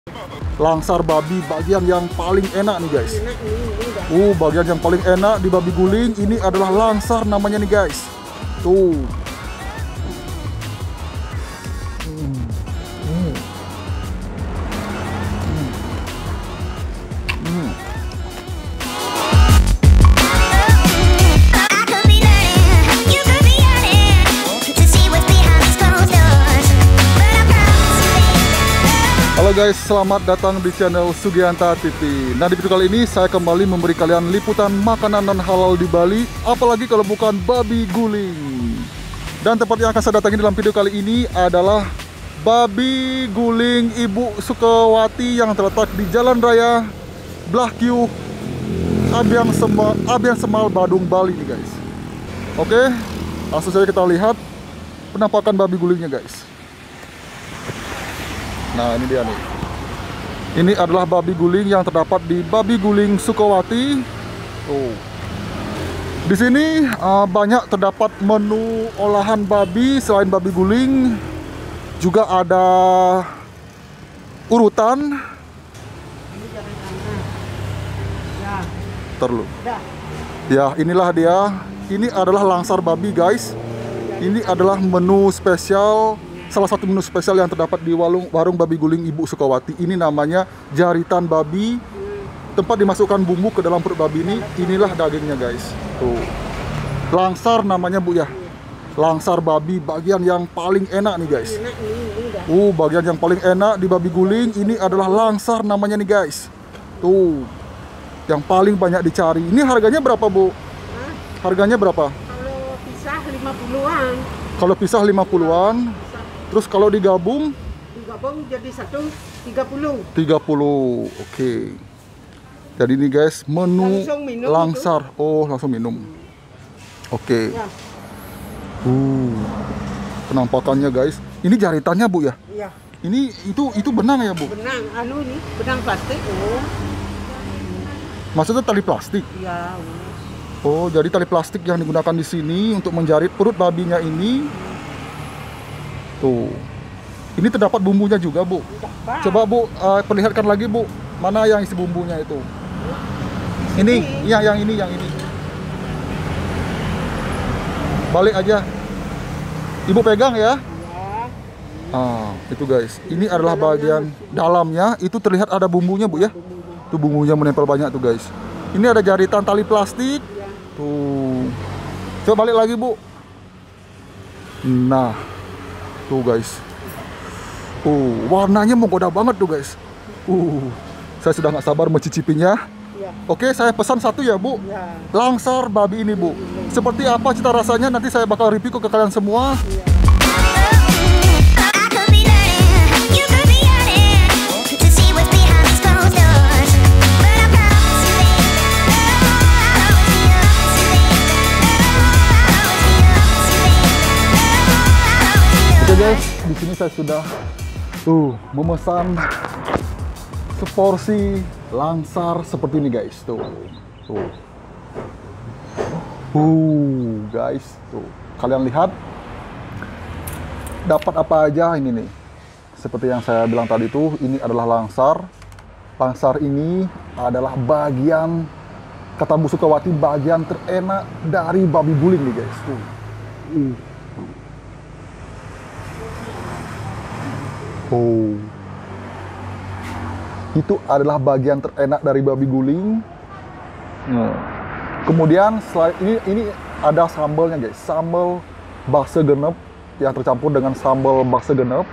Langsar babi bagian yang paling enak nih guys. Bagian yang paling enak di babi guling ini adalah langsar namanya nih guys. Tuh. Halo guys, selamat datang di channel Sugianta TV. Nah, di video kali ini saya kembali memberi kalian liputan makanan non halal di Bali, apalagi kalau bukan babi guling. Dan tempat yang akan saya datangi dalam video kali ini adalah babi guling Ibu Sukawati yang terletak di Jalan Raya Blahkyu, Abian Semal, Badung, Bali nih guys. Oke, langsung saja kita lihat penampakan babi gulingnya guys. Nah, ini dia nih. Ini adalah babi guling yang terdapat di Babi Guling Sukawati. Tuh. Di sini banyak terdapat menu olahan babi selain babi guling. Juga ada urutan. Terlalu. Ya, inilah dia. Ini adalah langsar babi, guys. Ini adalah menu spesial. Salah satu menu spesial yang terdapat di warung babi guling Ibu Sukawati. Ini namanya jaritan babi. Tempat dimasukkan bumbu ke dalam perut babi ini. Inilah dagingnya guys. Tuh. Langsar namanya Bu ya. Langsar babi bagian yang paling enak nih guys. Bagian yang paling enak di babi guling ini adalah langsar namanya nih guys. Tuh. Yang paling banyak dicari. Ini harganya berapa Bu? Harganya berapa? Kalau pisah 50-an. Kalau pisah 50-an. Terus kalau digabung jadi 30. Oke. Jadi ini guys menu langsar. Oh, langsung minum. Oke. Ya. Penampakannya guys. Ini jaritannya Bu ya? Iya. Ini itu benang ya Bu? Benang, nih, benang plastik. Maksudnya tali plastik? Iya. Oh, jadi tali plastik yang digunakan di sini untuk menjarit perut babinya ini. Tuh. Ini terdapat bumbunya juga, Bu. Coba Bu, perlihatkan lagi, Bu. Mana yang isi bumbunya itu? Ini, iya yang ini. Balik aja. Ibu pegang ya. Itu guys. Ini adalah bagian dalamnya. Itu terlihat ada bumbunya, Bu ya. Tuh bumbunya menempel banyak tuh, guys. Ini ada jaritan tali plastik. Tuh. Coba balik lagi, Bu. Nah. Tuh guys. Warnanya menggoda banget tuh guys. Saya sudah nggak sabar mencicipinya. Ya. Oke, saya pesan satu ya Bu. Ya. Langsar babi ini Bu. Seperti apa cita rasanya nanti saya bakal review ke kalian semua. Ya. Guys, di sini saya sudah memesan seporsi langsar seperti ini guys. Tuh. Guys, tuh. Kalian lihat dapat apa aja ini nih. Seperti yang saya bilang tadi tuh, ini adalah langsar. Langsar ini adalah bagian, kata Bu Sukawati, bagian terenak dari babi guling nih guys. Tuh. Itu adalah bagian terenak dari babi guling. Kemudian selain ini ada sambalnya guys, sambal bakso genep yang tercampur dengan sambal bakso genep.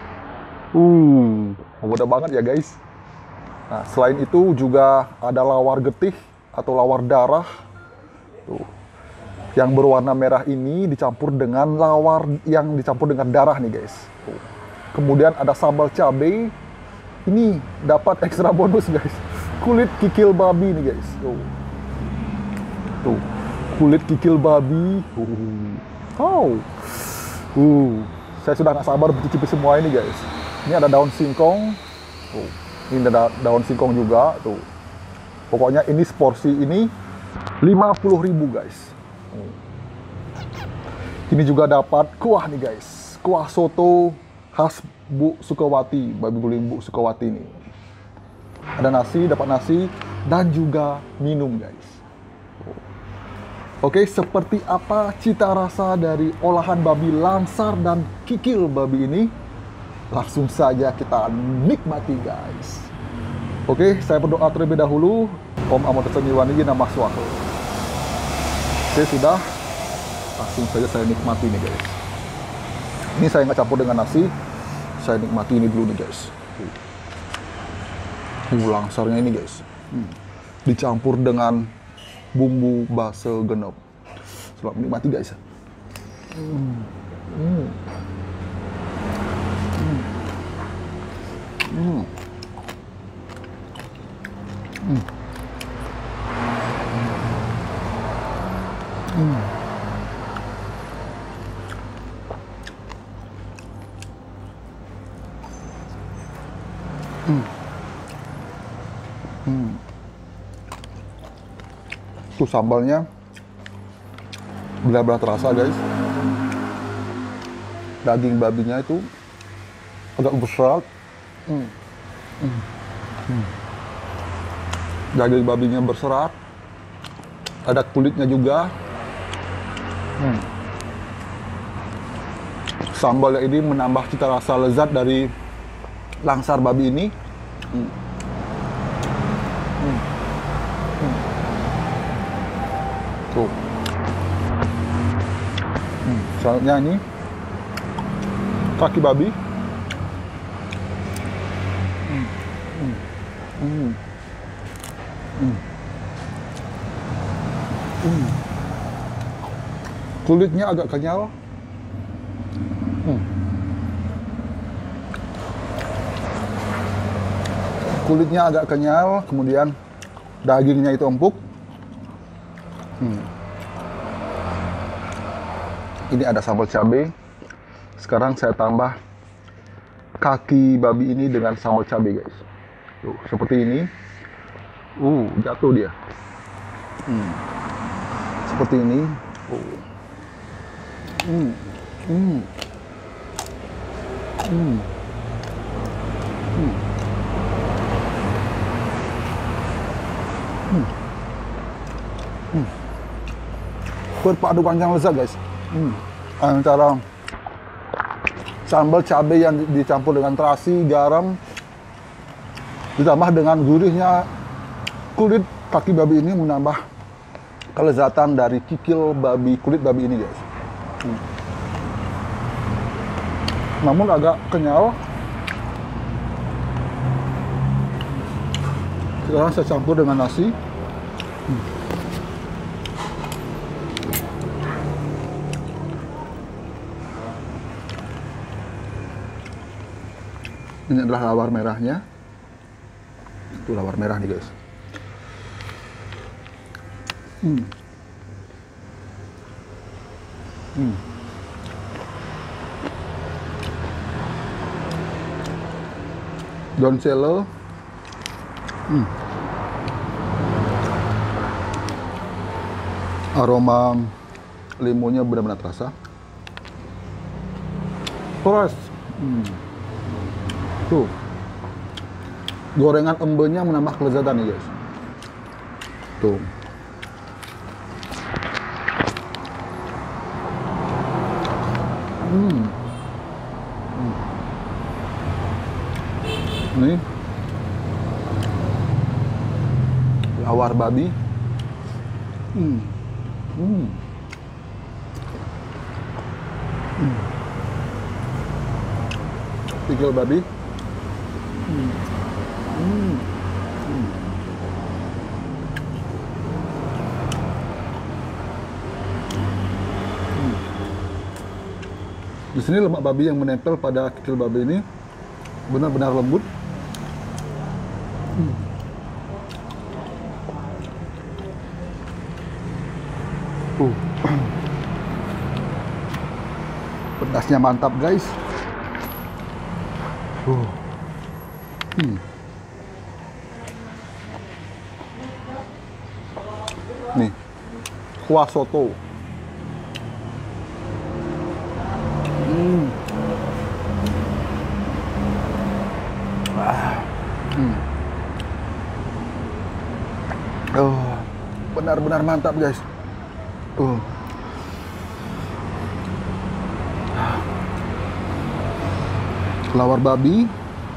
Mudah banget ya guys. Nah, selain itu juga ada lawar getih atau lawar darah. Tuh. Yang berwarna merah ini dicampur dengan lawar yang dicampur dengan darah nih guys. Tuh. Kemudian ada sambal cabai. Ini dapat ekstra bonus guys. Kulit kikil babi nih guys. Tuh. Kulit kikil babi. Saya sudah nggak sabar mencicipi semua ini guys. Ini ada daun singkong. Tuh. Ini ada daun singkong juga. Tuh. Pokoknya ini seporsi ini 50.000 guys. Ini juga dapat kuah nih guys. Kuah soto khas Bu Sukawati, babi guling Bu Sukawati ini. Ada nasi, dapat nasi, dan juga minum guys. Oke, seperti apa cita rasa dari olahan babi langsar dan kikil babi ini? Langsung saja kita nikmati guys. Oke, saya berdoa terlebih dahulu. Om Amot Seniwani nama Suwaho. Oke, sudah. Langsung saja saya nikmati nih guys. Ini saya nggak campur dengan nasi. Saya nikmati ini dulu nih guys. Langsarnya ini guys. Dicampur dengan bumbu base genep. Selamat menikmati guys. Tuh sambalnya benar-benar terasa guys. Daging babinya itu agak berserat. Daging babinya berserat. Ada kulitnya juga. Sambalnya ini menambah cita rasa lezat dari langsar babi ini. Tuh. Selanjutnya ini kaki babi. Kulitnya agak kenyal. Kulitnya agak kenyal, kemudian dagingnya itu empuk. Ini ada sambal cabai. Sekarang saya tambah kaki babi ini dengan sambal cabai guys. Tuh, seperti ini. Jatuh dia. Seperti ini. Berpadukan yang lezat guys. Antara sambal cabai yang dicampur dengan terasi, garam, ditambah dengan gurihnya kulit kaki babi ini menambah kelezatan dari kikil babi, kulit babi ini guys. Namun agak kenyal. Sekarang saya campur dengan nasi. Ini adalah lawar merahnya. Itu lawar merah nih guys. Daun sele. Aroma limunnya benar-benar terasa. Terus, tuh, gorengan embenya menambah kelezatan nih guys. Tuh. Ini lawar babi. Kikil babi. Di sini lemak babi yang menempel pada kikil babi ini benar-benar lembut. Pedasnya mantap guys. Nih, kuah soto. Oh, benar-benar mantap guys. Lawar babi.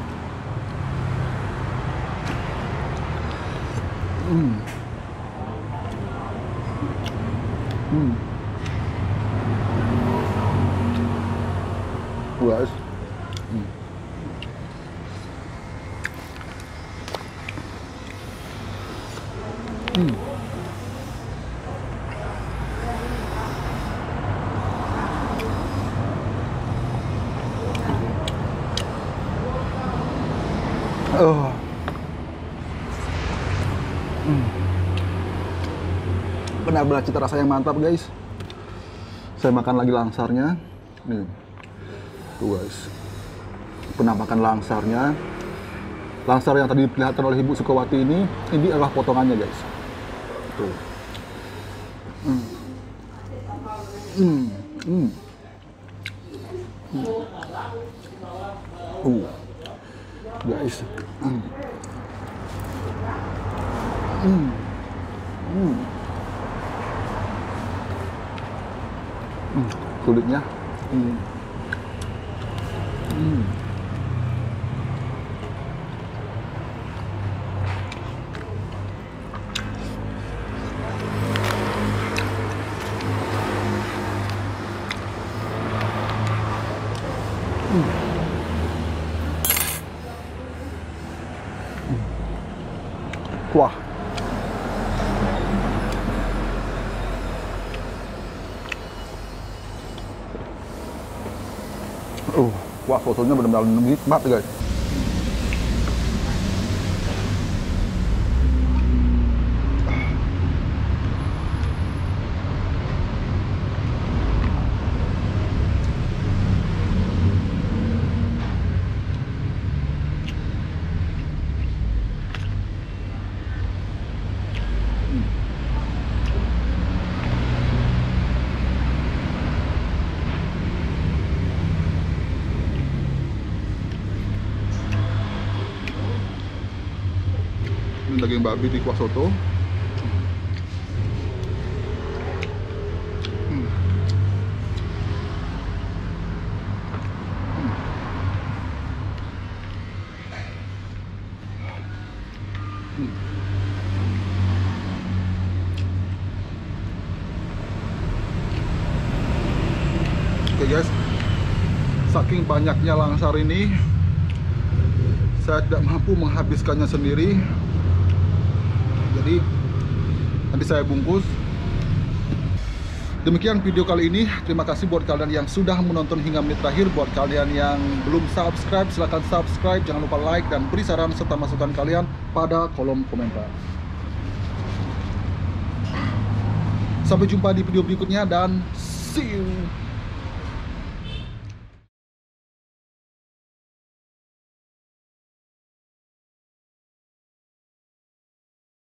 Guys. Benar-benar cita rasa yang mantap guys. Saya makan lagi langsarnya. Nih. Tuh guys. Pernah makan langsarnya. Langsar yang tadi diperlihatkan oleh Ibu Sukawati ini adalah potongannya guys. Tuh. Guys. Kulitnya. Wah. Wah, fotonya benar-benar nikmat guys. Ini daging babi di kuah soto. Oke guys, saking banyaknya langsar ini, saya tidak mampu menghabiskannya sendiri. Jadi nanti saya bungkus. Demikian video kali ini. Terima kasih buat kalian yang sudah menonton hingga menit terakhir. Buat kalian yang belum subscribe, silahkan subscribe. Jangan lupa like dan beri saran serta masukan kalian pada kolom komentar. Sampai jumpa di video berikutnya dan see you.